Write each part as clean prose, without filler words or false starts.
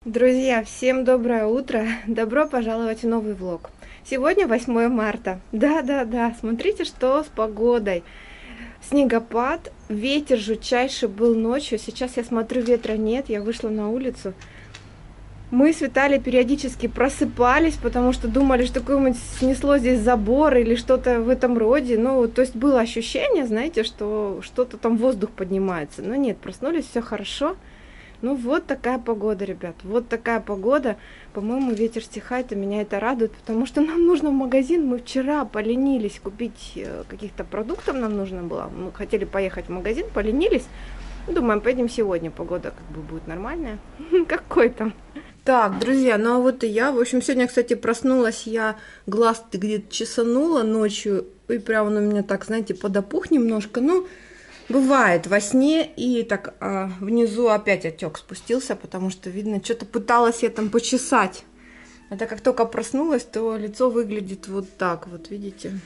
Друзья, всем доброе утро! Добро пожаловать в новый влог. Сегодня 8 марта. Да, смотрите, что с погодой. Снегопад, ветер жутчайший был ночью. Сейчас я смотрю, ветра нет, я вышла на улицу. Мы с Виталием периодически просыпались, потому что думали, что какое-нибудь снесло здесь забор или что-то в этом роде. Ну, то есть было ощущение, знаете, что что-то там воздух поднимается. Но нет, проснулись, все хорошо. Ну вот такая погода, ребят, вот такая погода. По-моему, ветер стихает, и меня это радует, потому что нам нужно в магазин. Мы вчера поленились купить каких-то продуктов, нам нужно было. Мы хотели поехать в магазин, поленились. Думаем, поедем сегодня, погода как бы будет нормальная. Какой там. Так, друзья, ну а вот и я. В общем, сегодня, кстати, проснулась я, глаз где-то чесанула ночью, и прям он у меня так, знаете, подопух немножко, ну... Бывает во сне, и так внизу опять отек спустился, потому что, видно, что-то пыталась я там почесать. Это как только проснулась, то лицо выглядит вот так, вот видите.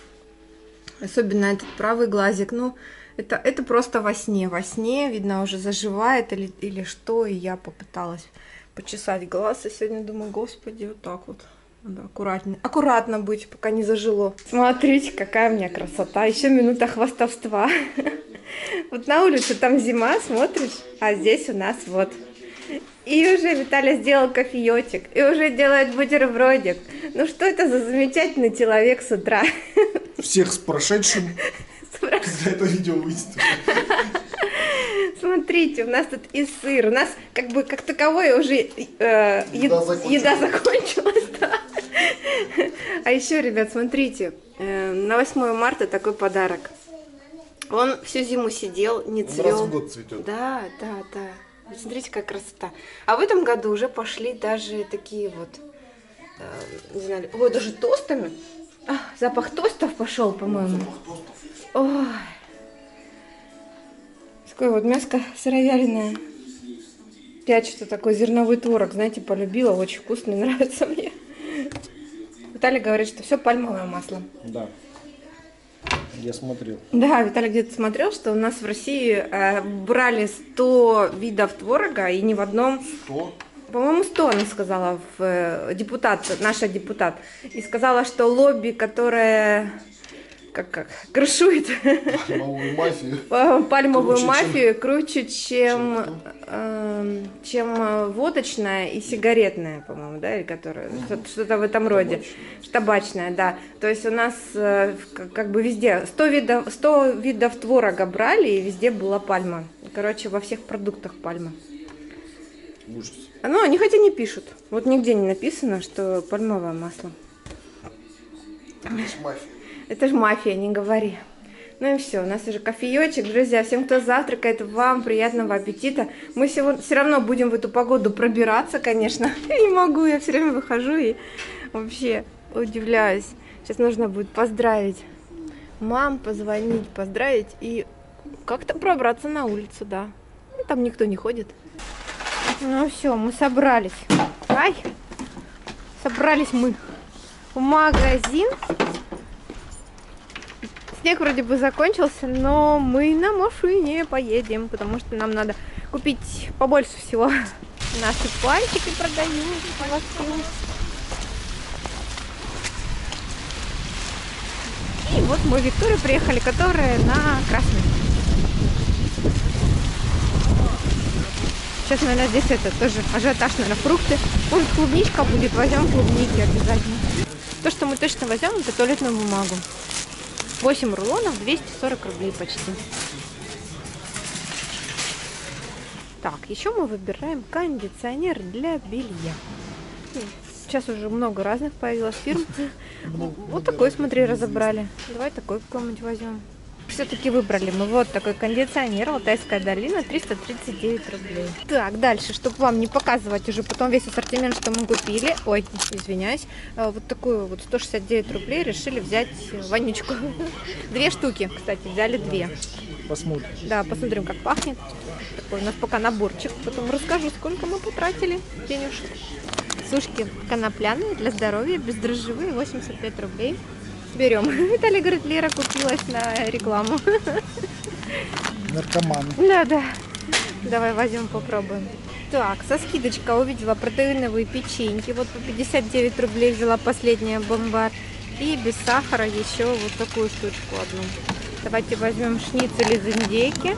Особенно этот правый глазик, ну, это просто во сне. Во сне, видно, уже заживает или что, и я попыталась почесать глаз, и сегодня думаю, господи, вот так вот. Надо аккуратно быть, пока не зажило. Смотрите, какая у меня красота. Еще минута хвастовства. Вот на улице там зима, смотришь, а здесь у нас вот. И уже Виталий сделал кофеечек, и уже делает бутербродик. Ну что это за замечательный человек с утра? Всех с прошедшим, когда это видео выйдет. Смотрите, у нас тут и сыр, у нас как бы как таковое уже еда закончилась. Да. А еще, ребят, смотрите, на 8 марта такой подарок. Он всю зиму сидел, не цвел. Раз в год цветет. Да. Вот смотрите, какая красота. А в этом году уже пошли даже такие вот, не знаю, ой, даже тостами. Запах тостов пошел, по-моему. Ой. Такое вот мяско сыровяленое. Я что-то такой зерновой творог, знаете, полюбила, очень вкусный, нравится мне. Виталий говорит, что все пальмовое масло. Да. Я смотрел. Да, Виталий где-то смотрел, что у нас в России брали 100 видов творога, и ни в одном... 100? По-моему, 100, она сказала, наша депутат. И сказала, что лобби, которое... Как крышует пальмовую мафию круче, чем водочная и сигаретная, по-моему, да, или которая что-то в этом роде, табачная, да. То есть у нас как бы везде 100 видов творога брали, и везде была пальма. Короче, во всех продуктах пальма. Ужас. Ну, они хотя не пишут. Вот нигде не написано, что пальмовое масло. Это ж мафия. Это ж мафия, не говори. Ну и все, у нас уже кофеечек, друзья. Всем, кто завтракает, вам приятного аппетита. Мы сегодня все равно будем в эту погоду пробираться, конечно. Я не могу, я все время выхожу и вообще удивляюсь. Сейчас нужно будет поздравить мам, позвонить, поздравить и как-то пробраться на улицу, да. И там никто не ходит. Ну все, мы собрались. Собрались мы в магазин. Снег вроде бы закончился, но мы на машине поедем, потому что нам надо купить побольше всего. Наши пальчики продают. И вот мы в Викторию приехали, которая на Красный. Сейчас, наверное, здесь это тоже ажиотаж, наверное, фрукты. Может, клубничка будет, возьмем клубники обязательно. То, что мы точно возьмем, это туалетную бумагу. 8 рулонов, 240 рублей почти. Так, еще мы выбираем кондиционер для белья. Сейчас уже много разных появилось фирм. Вот такой, смотри, разобрали. Давай такой какой-нибудь возьмем. Все-таки выбрали мы вот такой кондиционер, Алтайская долина, 339 рублей. Так, дальше, чтобы вам не показывать уже потом весь ассортимент, что мы купили. Ой, извиняюсь. Вот такую вот 169 рублей решили взять вонючку. 2 штуки, кстати, взяли 2. Посмотрим. Да, посмотрим, как пахнет. Такой у нас пока наборчик. Потом расскажу, сколько мы потратили денежек. Сушки конопляные для здоровья, бездрожжевые, 85 рублей. Берем. Виталий говорит, Лера купилась на рекламу. Наркоманы. Да. Давай возьмем, попробуем. Так, со скидочка увидела протеиновые печеньки. Вот по 59 рублей взяла последняя бомбар. И без сахара еще вот такую штучку одну. Давайте возьмем шницель из индейки.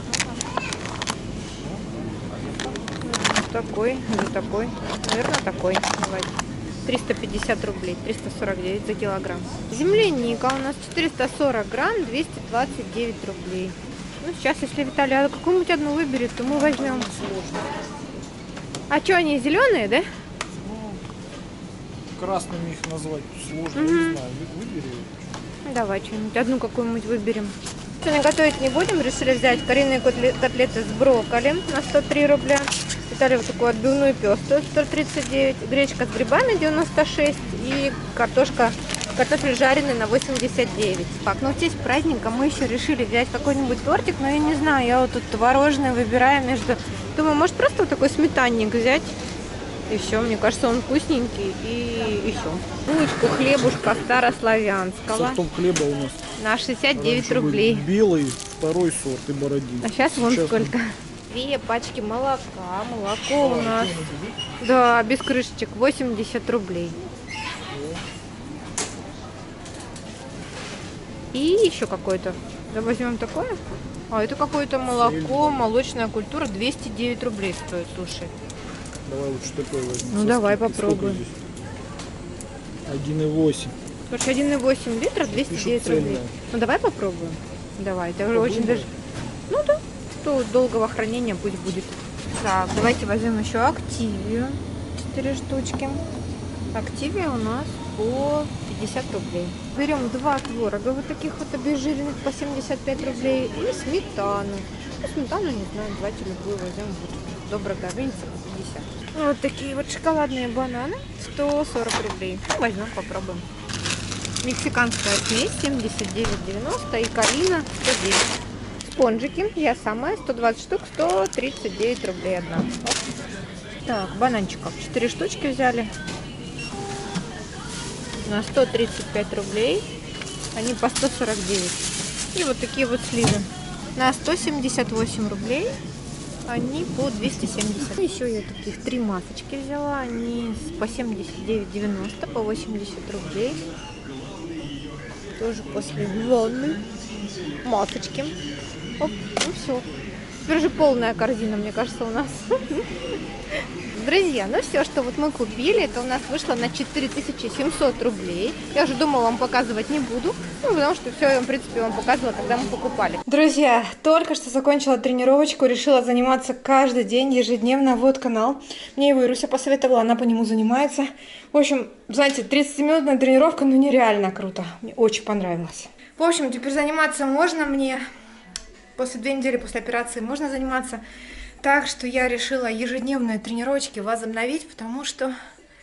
Такой, или такой. Наверное, такой. Давайте. 350 рублей, 349 за килограмм. Земляника у нас 440 грамм, 229 рублей. Ну, сейчас, если Виталий какую-нибудь одну выберет, то мы возьмем. А что, они зеленые, да? Красными их назвать сложно, не знаю. Выбери. Давай что-нибудь, одну какую-нибудь выберем. Сегодня готовить не будем, решили взять куриные котлеты с брокколи на 103 рубля. Виталий вот такую отбивную пестую 139, гречка с грибами 96 и картофель жареный на 89. Так, ну в честь праздника мы еще решили взять какой-нибудь тортик, но я не знаю, я вот тут творожный выбираю между... Думаю, может просто вот такой сметанник взять. Еще, мне кажется, он вкусненький. И еще. Булочку хлебушка старославянского. Сортом хлеба у нас. На 69 раньше рублей. Белый, второй сорт и бородин. А сейчас вон сколько. 2 пачки молока. Молоко у нас, да, без крышечек, 80 рублей. И еще какое-то. Да, возьмем такое. А, это какое-то молоко, молочная культура, 209 рублей стоит, слушай. Давай лучше такое возьмем. Ну давай попробуем. 1,8. Слушай, 1,8 литра, 209 рублей. Ну давай попробуем. Давай, это уже очень даже... Ну да, то долгого хранения пусть будет. Так, давайте возьмем еще Активию. 4 штучки. Активия у нас по 50 рублей. Берем 2 творога вот таких вот обезжиренных по 75 рублей и сметану. Ну, сметану, не знаю, давайте любую возьмем. Добрая говядица по 50. Вот такие вот шоколадные бананы 140 рублей. Ну, возьмем, попробуем. Мексиканская смесь 79,90 и калина 110. Спонжики, я самая, 120 штук, 139 рублей одна. Так, бананчиков 4 штучки взяли на 135 рублей. Они по 149. И вот такие вот сливы на 178 рублей. Они по 270. Еще я таких 3 масочки взяла. Они по 79,90, по 80 рублей. Тоже после ванны. Масочки. Оп, ну все. Теперь уже полная корзина, мне кажется, у нас. Друзья, ну все, что вот мы купили, это у нас вышло на 4700 рублей. Я уже думала, вам показывать не буду, ну, потому что все, в принципе, вам показывала, когда мы покупали. Друзья, только что закончила тренировочку, решила заниматься каждый день, ежедневно. Вот канал. Мне его Ируся посоветовала, она по нему занимается. В общем, знаете, 30-минутная тренировка, ну нереально круто. Мне очень понравилось. В общем, теперь заниматься можно мне. После 2 недели после операции можно заниматься. Так что я решила ежедневные тренировочки возобновить, потому что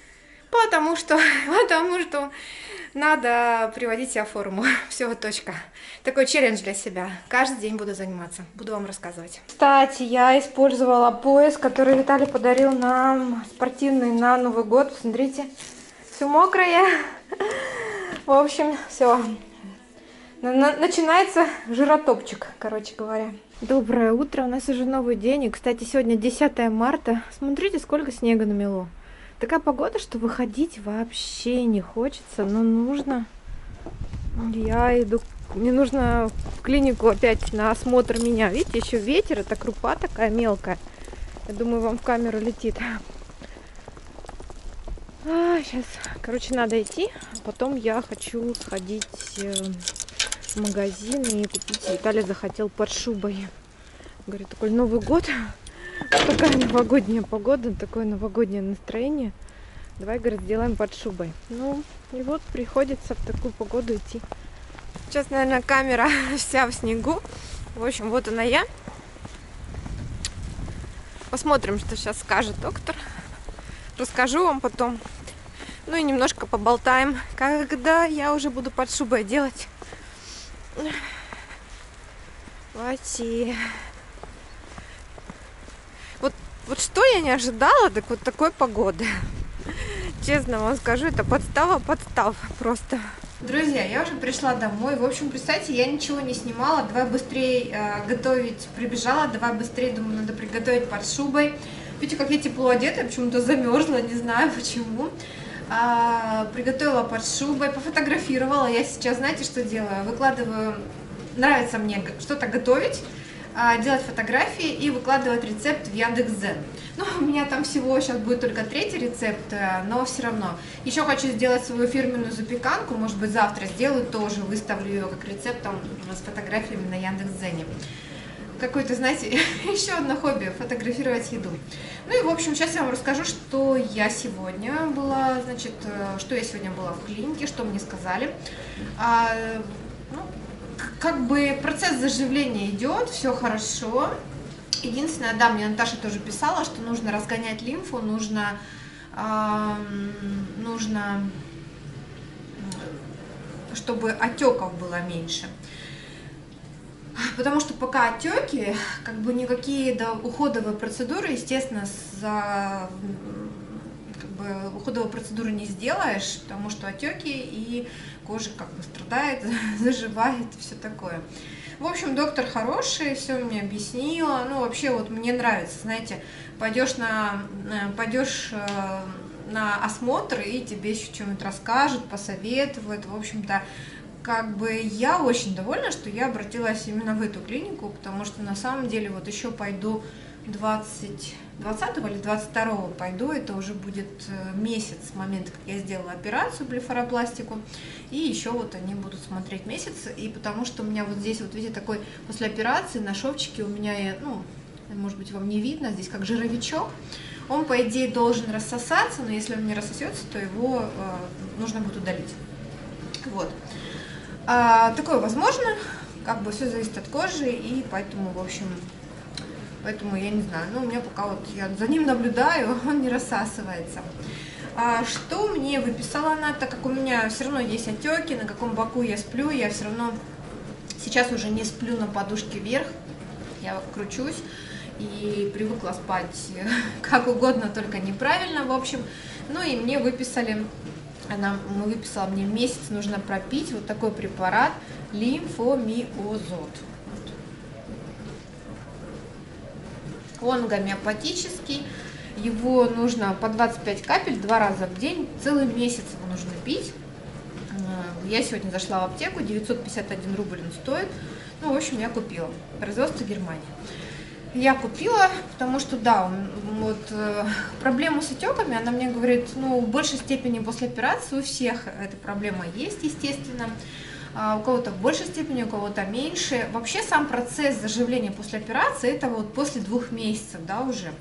надо приводить себя в форму. Все, точка. Такой челлендж для себя. Каждый день буду заниматься. Буду вам рассказывать. Кстати, я использовала пояс, который Виталий подарил нам, спортивный, на Новый год. Смотрите, все мокрое. В общем, все. Начинается жиротопчик, короче говоря. Доброе утро, у нас уже новый день. И, кстати, сегодня 10 марта. Смотрите, сколько снега намело. Такая погода, что выходить вообще не хочется, но нужно. Я иду, мне нужно в клинику опять на осмотр меня. Видите, еще ветер, это крупа такая мелкая. Я думаю, вам в камеру летит. Сейчас, короче, надо идти. Потом я хочу сходить в магазин и купить. Виталий захотел под шубой. Говорит, такой Новый год. Такая новогодняя погода, такое новогоднее настроение. Давай, говорит, сделаем под шубой. Ну, и вот приходится в такую погоду идти. Сейчас, наверное, камера вся в снегу. В общем, вот она я. Посмотрим, что сейчас скажет доктор. Расскажу вам потом. Ну и немножко поболтаем, когда я уже буду под шубой делать. Вот что я не ожидала, так вот такой погоды. Честно вам скажу, это подстава просто. Друзья, я уже пришла домой. В общем, представьте, я ничего не снимала. Давай быстрее готовить. Прибежала, давай быстрее, думаю, надо приготовить под шубой. Видите, как я тепло одета, я почему-то замерзла, не знаю почему. Приготовила под шубой, пофотографировала. Я сейчас, знаете, что делаю? Выкладываю, нравится мне что-то готовить, делать фотографии и выкладывать рецепт в Яндекс.Дзен. Ну, у меня там всего сейчас будет только 3-й рецепт, но все равно. Еще хочу сделать свою фирменную запеканку, может быть, завтра сделаю тоже, выставлю ее как рецепт там с фотографиями на Яндекс.Дзене. Какое-то, знаете, еще одно хобби – фотографировать еду. Ну и, в общем, сейчас я вам расскажу, что я сегодня была, значит, что я сегодня была в клинике, что мне сказали. Ну, как бы процесс заживления идет, все хорошо. Единственное, да, мне Наташа тоже писала, что нужно разгонять лимфу, нужно, чтобы отеков было меньше. Потому что пока отеки, как бы никакие уходовые процедуры, естественно, уходовые процедуры не сделаешь, потому что отеки и кожа как бы страдает, заживает и все такое. В общем, доктор хороший, все мне объяснила. Ну, вообще, вот мне нравится, знаете, пойдешь на осмотр, и тебе еще что-нибудь расскажут, посоветуют. В общем-то, как бы я очень довольна, что я обратилась именно в эту клинику, потому что на самом деле вот еще пойду 20 или 22 пойду, это уже будет месяц с момента, как я сделала операцию, блефаропластику, и еще вот они будут смотреть месяц, и потому что у меня вот здесь, вот видите, такой после операции на шовчике у меня, ну, может быть, вам не видно, здесь как жировичок, он, по идее, должен рассосаться, но если он не рассосется, то его нужно будет удалить. Вот. Такое возможно, как бы все зависит от кожи, и поэтому, в общем, я не знаю, но у меня пока вот я за ним наблюдаю, он не рассасывается. Что мне выписала она, так как у меня все равно есть отеки, на каком боку я сплю, я все равно сейчас уже не сплю на подушке вверх, я кручусь и привыкла спать как угодно, только неправильно, в общем, ну и мне выписала мне месяц нужно пропить вот такой препарат лимфомиозот. Он гомеопатический, его нужно по 25 капель 2 раза в день, целый месяц его нужно пить. Я сегодня зашла в аптеку, 951 рубль он стоит, ну, в общем, я купила, производство Германия. Я купила, потому что, да, вот проблему с отеками, она мне говорит, ну, в большей степени после операции у всех эта проблема есть, естественно, у кого-то в большей степени, у кого-то меньше. Вообще сам процесс заживления после операции, это вот после 2 месяцев, да, уже.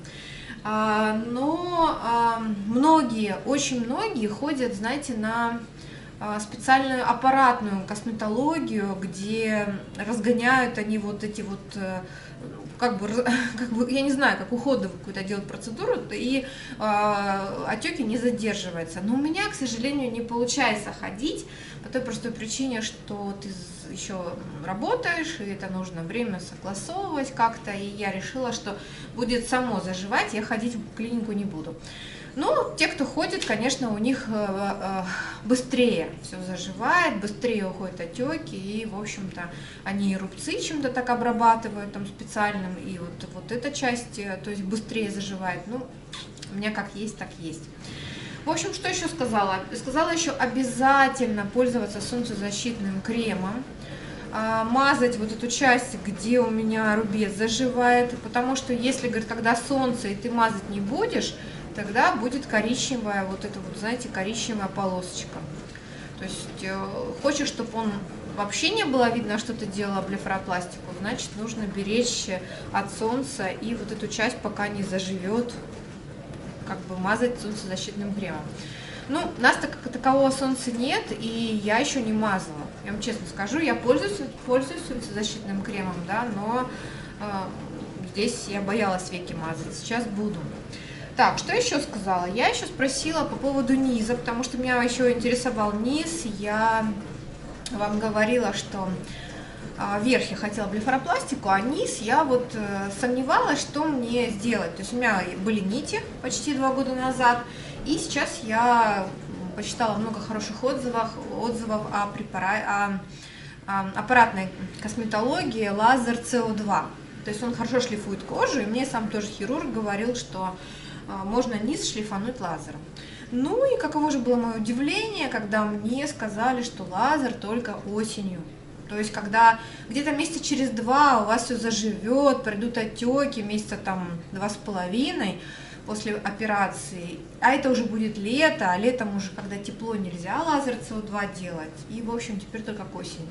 Но очень многие ходят, знаете, на специальную аппаратную косметологию, где разгоняют они вот эти вот, как бы, я не знаю, как уходовую какую-то делают процедуру, и отеки не задерживаются. Но у меня, к сожалению, не получается ходить по той простой причине, что ты еще работаешь, и это нужно время согласовывать как-то, и я решила, что будет само заживать, я ходить в клинику не буду. Ну, те, кто ходит, конечно, у них быстрее все заживает, быстрее уходят отеки, и, в общем-то, они и рубцы чем-то так обрабатывают там специальным, и вот эта часть, то есть быстрее заживает. Ну, у меня как есть, так есть. В общем, что еще сказала? Сказала еще обязательно пользоваться солнцезащитным кремом, мазать вот эту часть, где у меня рубец заживает, потому что если, говорит, когда солнце, и ты мазать не будешь, тогда будет коричневая, вот эта вот, знаете, коричневая полосочка. То есть хочешь, чтобы он вообще не было видно, что ты делала блефаропластику, значит, нужно беречь от солнца и вот эту часть, пока не заживет, как бы мазать солнцезащитным кремом. Ну, у нас как такового солнца нет, и я еще не мазала. Я вам честно скажу, я пользуюсь солнцезащитным кремом, да, но здесь я боялась веки мазать, сейчас буду. Так, что еще сказала? Я еще спросила по поводу низа, потому что меня еще интересовал низ. Я вам говорила, что вверх я хотела блефаропластику, а низ я вот сомневалась, что мне сделать. То есть у меня были нити почти 2 года назад, и сейчас я почитала много хороших отзывов о аппаратной косметологии лазер CO2. То есть он хорошо шлифует кожу, и мне сам тоже хирург говорил, что можно низ шлифануть лазером. Ну и каково же было мое удивление, когда мне сказали, что лазер только осенью. То есть когда где-то месяца через 2 у вас все заживет, придут отеки, месяца там 2,5 после операции, а это уже будет лето, а летом уже, когда тепло, нельзя лазер СО2 делать. И, в общем, теперь только к осенью.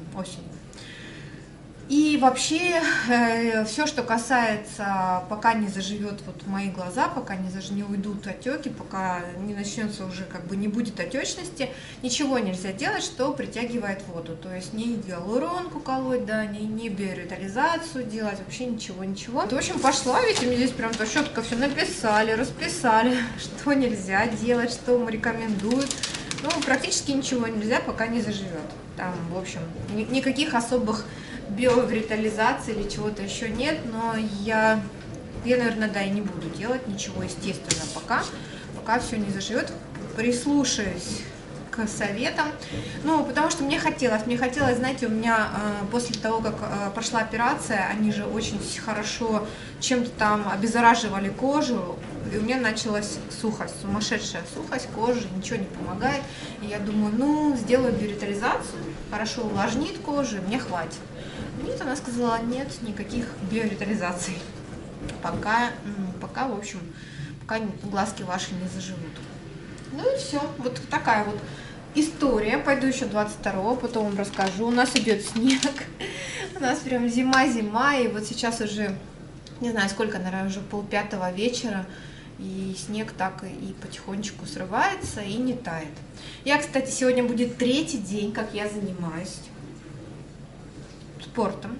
И вообще, все, что касается, пока не заживет вот мои глаза, пока не уйдут отеки, пока не начнется уже, как бы не будет отечности, ничего нельзя делать, что притягивает воду. То есть не гиалуронку колоть, да, не биоревитализацию делать, вообще ничего. В общем, пошла, видите, мне здесь прям четко все написали, расписали, что нельзя делать, что рекомендуют. Ну, практически ничего нельзя, пока не заживет. Там, в общем, никаких особых биоревитализации или чего-то еще нет, но я, наверное, да, и не буду делать ничего, естественно, пока все не заживет. Прислушаюсь к советам, ну, потому что мне хотелось, знаете, у меня после того, как прошла операция, они же очень хорошо чем-то там обеззараживали кожу, и у меня началась сухость, сумасшедшая сухость кожи, ничего не помогает, и я думаю, ну, сделаю биоревитализацию, хорошо увлажнит кожу, и мне хватит. Нет, она сказала, нет, никаких биоревитализаций, пока, в общем, пока глазки ваши не заживут. Ну и все, вот такая вот история. Пойду еще 22-го, потом вам расскажу. У нас идет снег, у нас прям зима, и вот сейчас уже, не знаю сколько, наверное, уже 4:30 вечера, и снег так и потихонечку срывается и не тает. Я, кстати, сегодня будет 3-й день, как я занимаюсь спортом.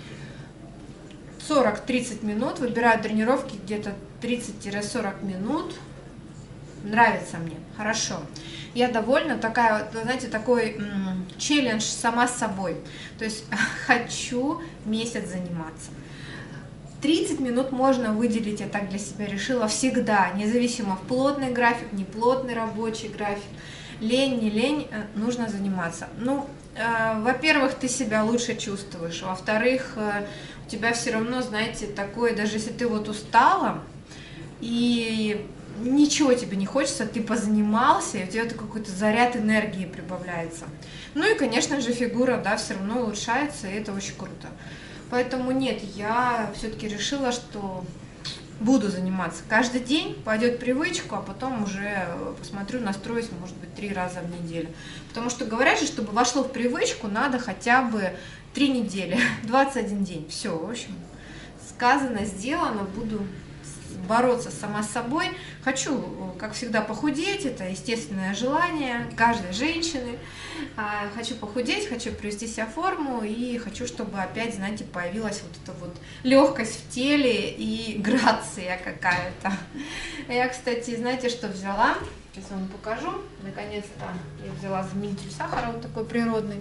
40-30 минут, выбираю тренировки где-то 30-40 минут. Нравится мне, хорошо. Я довольна, такая, знаете, такой челлендж сама с собой. То есть хочу месяц заниматься. 30 минут можно выделить, я так для себя решила, всегда, независимо в плотный график, не плотный рабочий график. Лень, не лень, нужно заниматься. Ну, во-первых, ты себя лучше чувствуешь, во-вторых, у тебя все равно, знаете, такое, даже если ты вот устала, и ничего тебе не хочется, ты позанимался, и у тебя какой-то заряд энергии прибавляется. Ну и, конечно же, фигура, да, все равно улучшается, и это очень круто. Поэтому нет, я все-таки решила, что буду заниматься каждый день, пойдет привычку, а потом уже посмотрю, настроюсь, может быть, 3 раза в неделю. Потому что говорят же, чтобы вошло в привычку, надо хотя бы 3 недели, 21 день. Все, в общем, сказано, сделано, буду бороться сама с собой. Хочу, как всегда, похудеть, это естественное желание каждой женщины. Хочу похудеть, хочу привести себя в форму и хочу, чтобы опять, знаете, появилась вот эта вот легкость в теле и грация какая-то. Я, кстати, знаете, что взяла? Сейчас вам покажу. Наконец-то я взяла заменитель сахара, вот такой природный.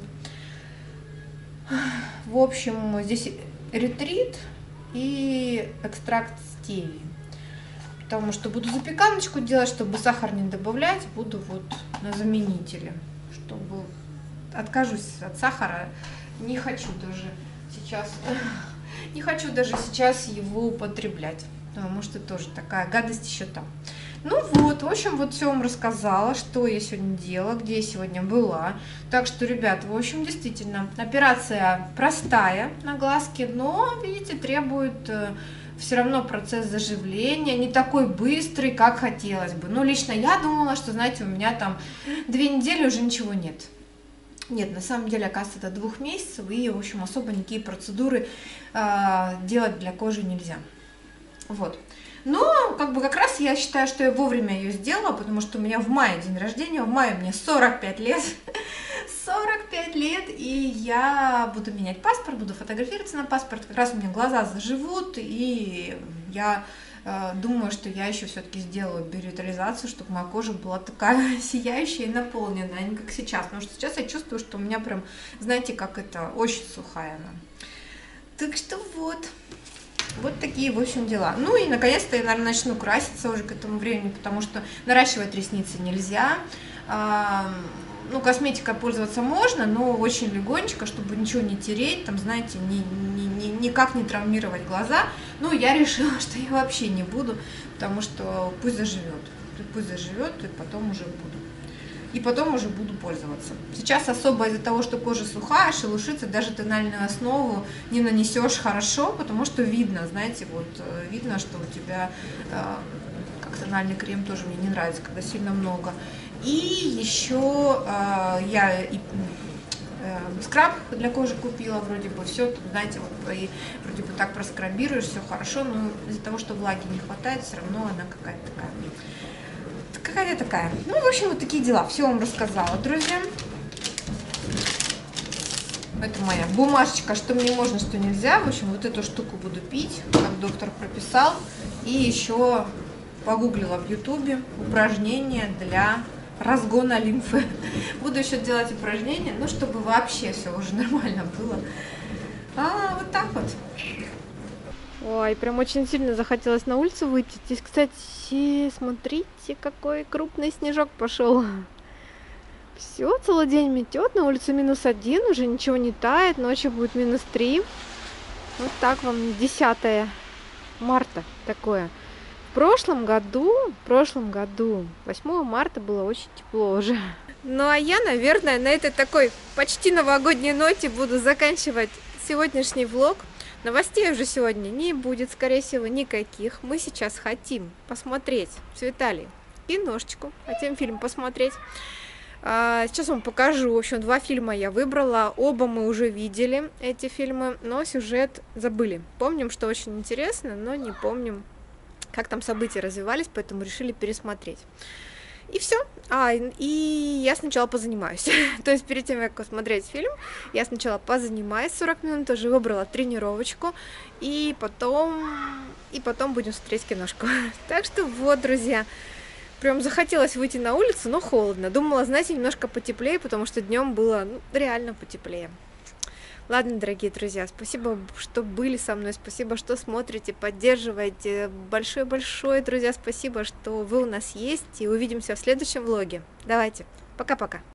В общем, здесь ретрит и экстракт стевии. Потому что буду запеканочку делать, чтобы сахар не добавлять, буду вот на заменителе. Чтобы откажусь от сахара, не хочу даже сейчас его употреблять, потому что тоже такая гадость еще там. Ну вот, в общем, вот все вам рассказала, что я сегодня делала, где я сегодня была. Так что, ребят, в общем, действительно, операция простая на глазки, но, видите, требует все равно процесс заживления, не такой быстрый, как хотелось бы. Ну, лично я думала, что, знаете, у меня там 2 недели уже ничего нет. Нет, на самом деле, оказывается, до 2 месяцев, и, в общем, особо никакие процедуры делать для кожи нельзя. Вот. Но, как раз я считаю, что я вовремя ее сделала, потому что у меня в мае день рождения, в мае мне 45 лет. 45 лет, и я буду менять паспорт, буду фотографироваться на паспорт, как раз у меня глаза заживут, и я думаю, что я еще все-таки сделаю биоревитализацию, чтобы моя кожа была такая сияющая и наполненная, а не как сейчас, потому что сейчас я чувствую, что у меня прям, знаете, как это, очень сухая она. Так что вот такие, в общем, дела. Ну и, наконец-то, я, наверное, начну краситься уже к этому времени, потому что наращивать ресницы нельзя. Ну, косметикой пользоваться можно, но очень легонечко, чтобы ничего не тереть, там, знаете, никак не травмировать глаза. Ну, я решила, что я вообще не буду, потому что пусть заживет, и потом уже буду. И потом уже буду пользоваться. Сейчас особо из-за того, что кожа сухая, шелушится, даже тональную основу не нанесешь хорошо, потому что видно, знаете, вот видно, что у тебя, как тональный крем тоже мне не нравится, когда сильно много. И еще я и скраб для кожи купила, вроде бы все, знаете, вот, и вроде бы так проскрабируешь, все хорошо, но из-за того, что влаги не хватает, все равно она какая-то такая. Ну, в общем, вот такие дела. Все вам рассказала, друзья. Это моя бумажечка, что мне можно, что нельзя. В общем, вот эту штуку буду пить, как доктор прописал. И еще погуглила в ютубе упражнения для разгона лимфы. Буду еще делать упражнения, ну, чтобы вообще все уже нормально было. Вот так вот. Ой, прям очень сильно захотелось на улицу выйти. Здесь, кстати, смотрите, какой крупный снежок пошел. Все, целый день метет, на улице -1, уже ничего не тает, ночью будет -3. Вот так вам 10 марта такое. В прошлом году, 8 марта было очень тепло уже. Ну а я, наверное, на этой такой почти новогодней ноте буду заканчивать сегодняшний влог. Новостей уже сегодня не будет, скорее всего, никаких. Мы сейчас хотим посмотреть с Виталием киношечку, хотим фильм посмотреть. Сейчас вам покажу. В общем, 2 фильма я выбрала. Оба мы уже видели, эти фильмы, но сюжет забыли. Помним, что очень интересно, но не помним, как там события развивались, поэтому решили пересмотреть. И все. И я сначала позанимаюсь. То есть перед тем, как смотреть фильм, я сначала позанимаюсь 40 минут, уже выбрала тренировочку, и потом будем смотреть киношку. Так что вот, друзья, прям захотелось выйти на улицу, но холодно. Думала, знаете, немножко потеплее, потому что днем было реально потеплее. Ладно, дорогие друзья, спасибо, что были со мной, спасибо, что смотрите, поддерживаете. Большое-большое, друзья, спасибо, что вы у нас есть, и увидимся в следующем влоге. Давайте, пока-пока.